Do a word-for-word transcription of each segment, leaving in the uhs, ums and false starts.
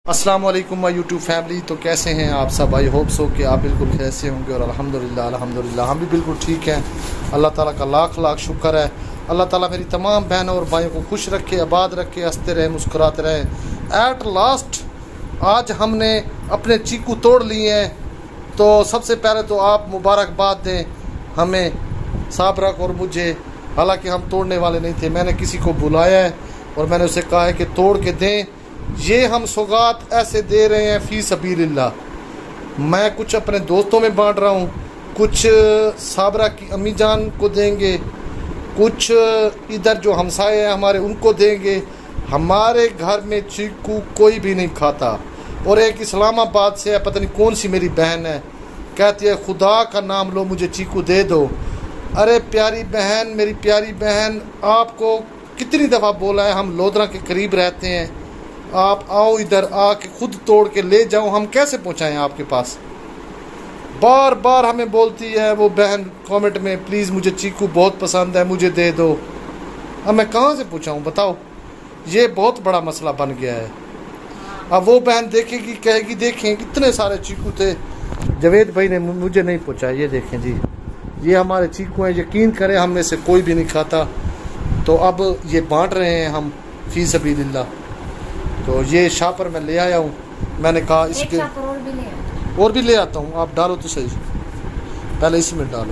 अस्सलाम वालेकुम my YouTube family. तो कैसे हैं आप सब? आई होप सो कि आप बिल्कुल कैसे होंगे और अल्हम्दुलिल्लाह अल्हम्दुलिल्लाह हम भी बिल्कुल ठीक हैं। अल्लाह ताला का लाख लाख शुक्र है। अल्लाह ताला मेरी तमाम बहनों और भाइयों को खुश रखे, आबाद रखे, हंसते रहे, मुस्कुराते रहे। एट लास्ट आज हमने अपने चीकू तोड़ लिए हैं, तो सबसे पहले तो आप मुबारकबाद दें हमें, साबरा और मुझे। हालांकि हम तोड़ने वाले नहीं थे, मैंने किसी को बुलाया है और मैंने उसे कहा है कि तोड़ के दें। ये हम सौगात ऐसे दे रहे हैं फी सबीलिल्लाह। मैं कुछ अपने दोस्तों में बांट रहा हूँ, कुछ साबरा की अम्मी जान को देंगे, कुछ इधर जो हमसाए हैं हमारे उनको देंगे। हमारे घर में चीकू कोई भी नहीं खाता। और एक इस्लामाबाद से है, पता नहीं कौन सी मेरी बहन है, कहती है खुदा का नाम लो मुझे चीकू दे दो। अरे प्यारी बहन, मेरी प्यारी बहन, आपको कितनी दफ़ा बोला है हम लोधरा के करीब रहते हैं, आप आओ इधर, आके खुद तोड़ के ले जाओ। हम कैसे पहुंचाएं आपके पास? बार बार हमें बोलती है वो बहन कमेंट में, प्लीज़ मुझे चीकू बहुत पसंद है, मुझे दे दो। अब मैं कहाँ से पहुंचाऊं बताओ? ये बहुत बड़ा मसला बन गया है। अब वो बहन देखेगी, कहेगी देखें कितने सारे चीकू थे, जवेद भाई ने मुझे नहीं पहुँचाया। ये देखें जी, ये हमारे चीकू हैं, यकीन करें हम में से कोई भी नहीं खाता। तो अब ये बांट रहे हैं हम फी सबीलिल्लाह। तो ये शापर मैं ले आया हूँ, मैंने कहा इसके और भी ले और भी ले आता हूँ। आप डालो तो सही, पहले इसमें डालो।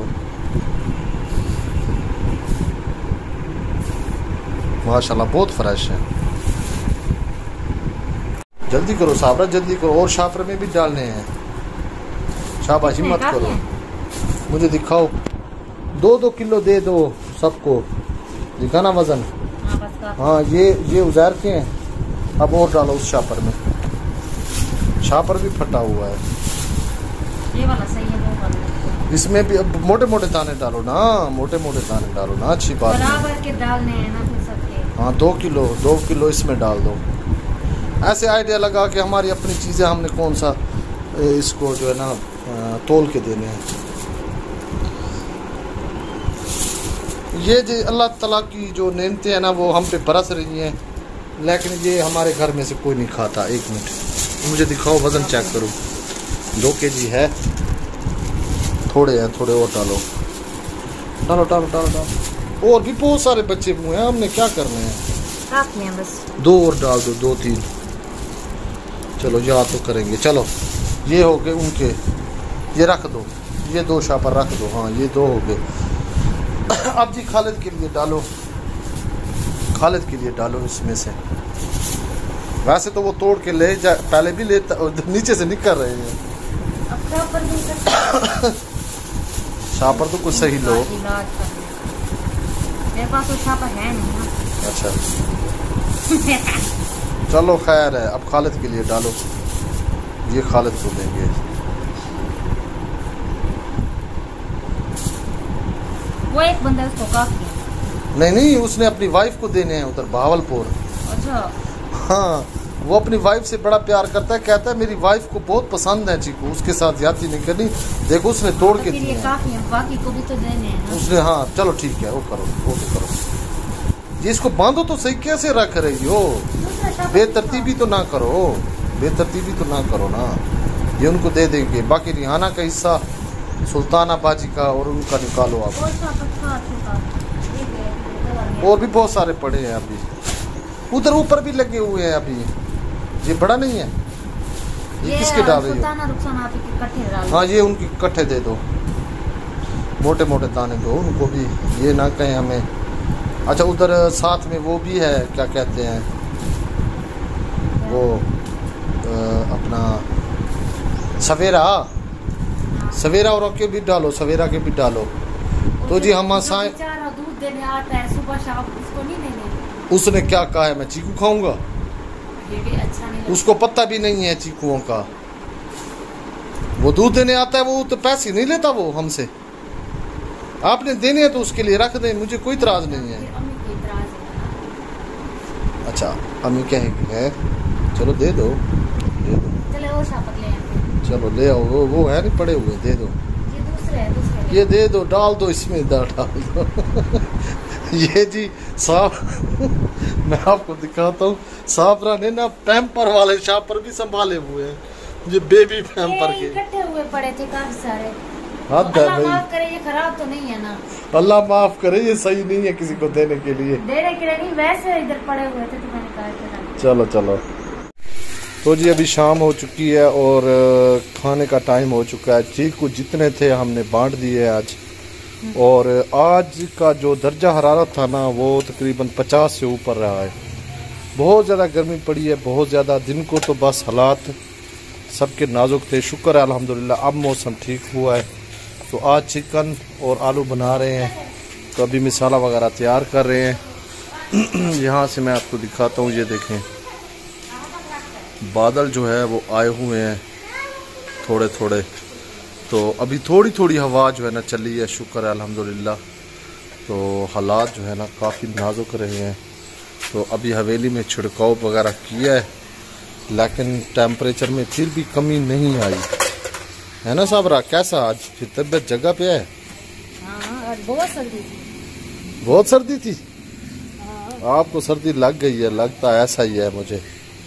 माशाल्लाह बहुत फ्रेश है। जल्दी करो साबरा, जल्दी करो। और शापर में भी डालने हैं। शाबाश, हिम्मत करो, मुझे दिखाओ। दो दो किलो दे दो सबको, दिखाना वजन। हाँ ये ये उजार के हैं। अब और डालो उस शापर में, शापर भी फटा हुआ है। ये वाला सही है, वो वाला। इसमें भी अब मोटे मोटे दाने डालो ना, मोटे मोटे दाने डालो ना, अच्छी बात बराबर के डालने हैं ना फिर सबके। हाँ दो किलो दो किलो इसमें डाल दो। ऐसे आइडिया लगा कि हमारी अपनी चीज़ें हमने कौन सा इसको जो है ना तोल के देने हैं। ये जो अल्लाह ताला की जो नेमतें हैं ना वो हम पे बरस रही हैं, लेकिन ये हमारे घर में से कोई नहीं खाता। एक मिनट मुझे दिखाओ, वज़न चेक करो। दो के जी है, थोड़े हैं, थोड़े और डालो डालो डालो डालो डालो। और भी बहुत सारे बच्चे हुए हैं, हमने क्या करने हैं? काफी हैं बस। दो और डाल दो, दो तीन। चलो याद तो करेंगे। चलो ये हो गए उनके, ये रख दो, ये दो शापर रख दो। हाँ ये दो हो गए। अब जी खालिद के लिए डालो, खालिद के लिए डालो इसमें से। वैसे तो वो तोड़ के ले जा, पहले भी लेता, नीचे से निकल रहे हैं। शापर तो कुछ सही लो। मेरे पास तो शापर है नहीं। अच्छा चलो खैर है। अब खालिद के लिए डालो, ये खालिद को देंगे। वो एक बंदा उसको काफी है। नहीं नहीं, उसने अपनी वाइफ को देने हैं उधर भावलपुर। अच्छा हाँ, वो अपनी वाइफ से बड़ा प्यार करता है, कहता है मेरी वाइफ को बहुत पसंद है चीकू, उसके साथ ज्यादती नहीं करनी। देखो उसने तोड़ के दिए, काफी है, बाकी को भी तो देने हैं ना उसने। हाँ चलो ठीक है, वो करो, वो तो करो। ये इसको बांधो तो सही, कैसे रख रही हो? बेतरतीबी तो ना करो, बेतरतीबी तो ना करो ना। ये उनको दे देंगे, बाकी रिहाना का हिस्सा सुल्ताना बाजी का और उनका निकालो आप। और भी बहुत सारे पड़े हैं अभी, उधर ऊपर भी लगे हुए हैं अभी। ये बड़ा नहीं है, ये, ये किसके डाल रही हो? हाँ ये उनकी इकट्ठे दे दो, मोटे मोटे दाने दो उनको भी, ये ना कहें हमें। अच्छा उधर साथ में वो भी है, क्या कहते हैं वो आ, अपना सवेरा, सवेरा और के भी डालो, सवेरा के भी डालो। तो जी हम साए दूध देने आता है सुबह शाम, उसको नहीं देने। उसने क्या कहा है मैं चीकू खाऊंगा? ये भी अच्छा नहीं लगता। उसको पता भी नहीं है चीकुओं का। वो दूध देने आता है, वो तो पैसे नहीं लेता वो हमसे। आपने देने हैं तो उसके लिए रख दें, मुझे कोई इतराज नहीं है। अच्छा अम्मी कहेंगे है, चलो दे दो, दे दो। चलो वो शापर ले आते। चलो ले आओ, वो वो है नहीं पड़े हुए, दे दो। ये दूसरे है, दूसरे ये दे दो, डाल दो इसमें, डाल दो। ये जी साफ मैं आपको दिखाता हूँ, साफरा ने ना पैम्पर वाले शापर भी संभाले हुए हैं, ये बेबी पैम्पर के इकट्ठे हुए पड़े थे काफी सारे। हद है भाई, माफ करे, ये खराब तो नहीं है ना? अल्लाह माफ करे, ये सही नहीं है किसी को देने के लिए, देने के लिए नहीं, वैसे इधर पड़े हुए थे तो मैंने कहा चलो चलो। तो जी अभी शाम हो चुकी है और खाने का टाइम हो चुका है। चीकू जितने थे हमने बांट दिए आज, और आज का जो दर्जा हरारत था ना वो तकरीबन पचास से ऊपर रहा है। बहुत ज़्यादा गर्मी पड़ी है, बहुत ज़्यादा। दिन को तो बस हालात सबके नाजुक थे। शुक्र है अल्हम्दुलिल्लाह अब मौसम ठीक हुआ है। तो आज चिकन और आलू बना रहे हैं, तो अभी मसाला वगैरह तैयार कर रहे हैं। यहाँ से मैं आपको दिखाता हूँ, ये देखें बादल जो है वो आए हुए हैं थोड़े थोड़े, तो अभी थोड़ी थोड़ी हवा जो है ना चली है, शुक्र है अल्हम्दुलिल्लाह। तो हालात जो है ना काफ़ी नाजुक रहे हैं। तो अभी हवेली में छिड़काव वगैरह किया है, लेकिन टेम्परेचर में फिर भी कमी नहीं आई है ना साबरा? कैसा आज फिर तबीयत जगह पे है? हाँ, आज बहुत सर्दी थी। बहुत सर्दी थी? हाँ। आपको सर्दी लग गई है, लगता है ऐसा ही है मुझे।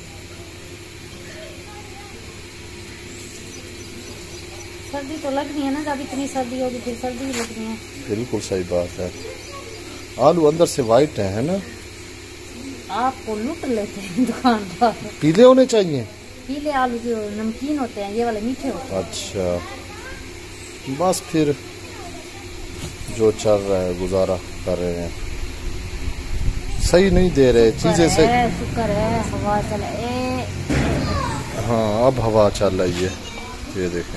सर्दी तो लगनी है ना, जब इतनी सर्दी होगी फिर सर्दी ही लगनी है। बिल्कुल सही बात है। आलू अंदर से वाइट है, है ना? आपको लूट लेते हैं दुकान पर। पीले होने चाहिए? पीले आलू जो नमकीन होते हैं, ये वाले मीठे होते हैं। अच्छा, बस फिर जो चल रहा है गुजारा कर रहे हैं। सही नहीं दे रहे चीजें से। शुक्र है हवा चल ए। हाँ अब हवा चल रही है, ये देखें।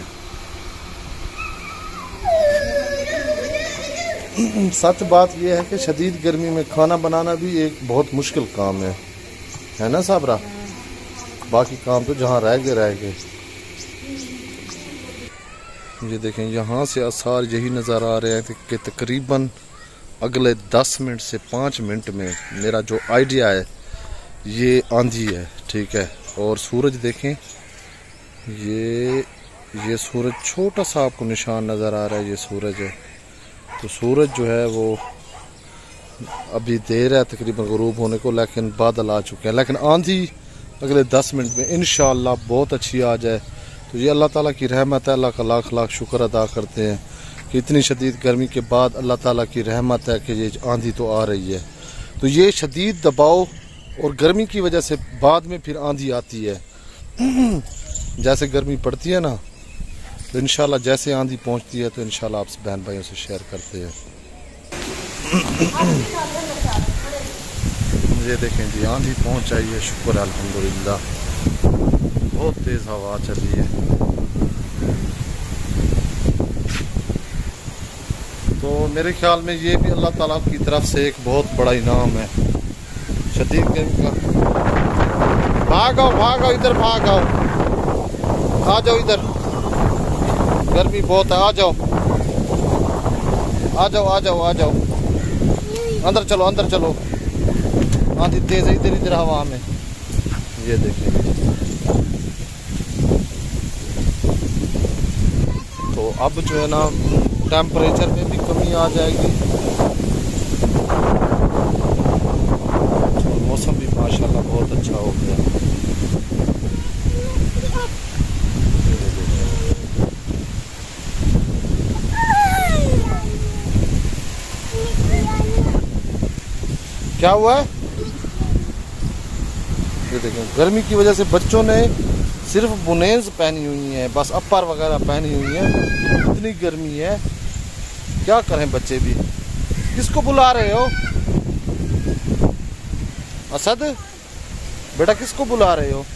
सच बात यह है कि शदीद गर्मी में खाना बनाना भी एक बहुत मुश्किल काम है, है ना साबरा? बाकी काम तो जहाँ रह गए रह गए। ये देखें यहाँ से आसार यही नज़र आ रहे हैं कि तकरीबन अगले दस मिनट से पाँच मिनट में मेरा जो आइडिया है ये आंधी है, ठीक है। और सूरज देखें, ये ये सूरज छोटा सा आपको निशान नज़र आ रहा है, ये सूरज है। तो सूरज जो है वो अभी देर है तकरीबन गुरूब होने को, लेकिन बादल आ चुके हैं। लेकिन आंधी अगले दस मिनट में इंशाअल्लाह बहुत अच्छी आ जाए तो ये अल्लाह ताला की रहमत है। अल्लाह का लाख लाख शुक्र अदा करते हैं कि इतनी शदीद गर्मी के बाद अल्लाह ताला की रहमत है कि ये आंधी तो आ रही है। तो ये शदीद दबाव और गर्मी की वजह से बाद में फिर आंधी आती है। जैसे गर्मी पड़ती है ना, तो इंशाल्लाह जैसे आंधी पहुंचती है तो इंशाल्लाह आप बहन भाइयों से शेयर करते हैं। ये देखें जी आंधी पहुंच आई है, शुक्र अल्हम्दुलिल्लाह। बहुत तेज़ हवा चली है। तो मेरे ख्याल में ये भी अल्लाह ताला की तरफ से एक बहुत बड़ा इनाम है शदीद गर्मी का। भागो भागो इधर भागो, आ जाओ इधर, गर्मी बहुत है। आ जाओ आ जाओ आ जाओ आ जाओ, अंदर चलो अंदर चलो, आंधी तेज है इधर इधर हवा में। ये देखिए तो अब जो है ना टेम्परेचर में भी कमी आ जाएगी और मौसम भी माशाल्लाह बहुत अच्छा हो गया। क्या हुआ है? ये देखें गर्मी की वजह से बच्चों ने सिर्फ बुनेज पहनी हुई है, बस अपर वगैरह पहनी हुई है। इतनी गर्मी है, क्या करें बच्चे भी। किसको बुला रहे हो असद? बेटा किसको बुला रहे हो?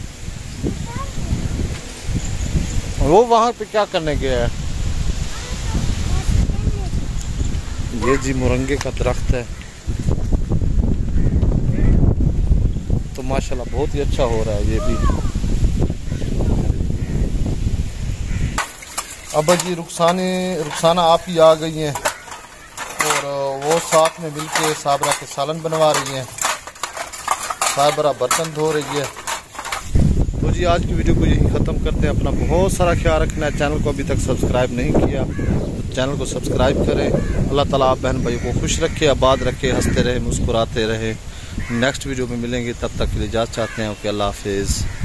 वो वहां पे क्या करने गया है? ये जी मुरंगे का दरख्त है, तो माशाल्लाह बहुत ही अच्छा हो रहा है ये भी। अब जी रुखसाने रुखसाना आप ही आ गई हैं और वो साथ में मिलके साबरा के सालन बनवा रही हैं, साबरा बर्तन धो रही है। तो जी आज की वीडियो को यहीं ख़त्म करते हैं। अपना बहुत सारा ख्याल रखना है। चैनल को अभी तक सब्सक्राइब नहीं किया तो चैनल को सब्सक्राइब करें। अल्लाह ताला आप बहन भाई को खुश रखे, आबाद रखे, हंसते रहे, मुस्कुराते रहे। नेक्स्ट वीडियो में मिलेंगे, तब तक के लिए इजाज़त चाहते हैं। ओके, अल्लाह हाफिज़।